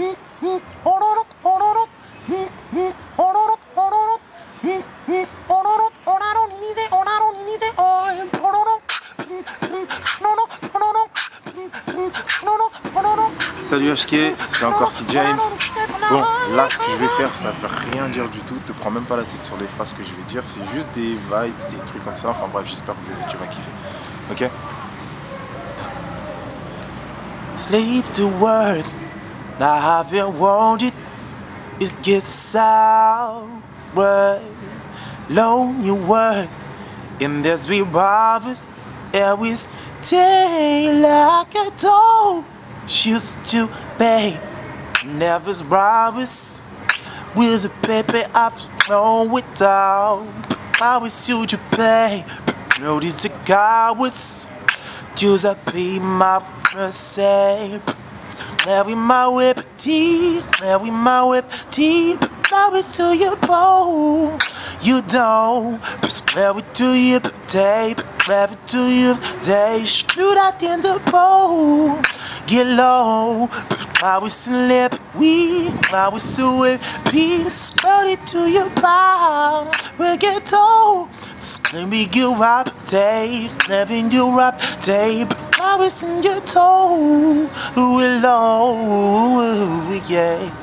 Salut HK, c'est encore C. James. Bon, là ce que je vais faire, ça veut rien dire du tout. Te prends même pas la tête sur les phrases que je vais dire. C'est juste des vibes, des trucs comme ça. Enfin bref, j'espère que tu vas kiffer. Ok? Slave to word, now haven't wanted. It gets sour. Loan your word. In this revolvers, always stay like I told. Used to pay, never's robbers. With a paper I've known without. I was to pay. Notice the cowards. Choose I pay my mistake. Marry my whip deep, marry my whip deep. Marry to your bone. You don't, marry to your tape. Marry to your day. Screw that in the bowl. Get low, I was slip weak, I was so with peace. Cut it to your power, we get old. Let me give up tape, never do up tape. I was in your toe, we low, yeah.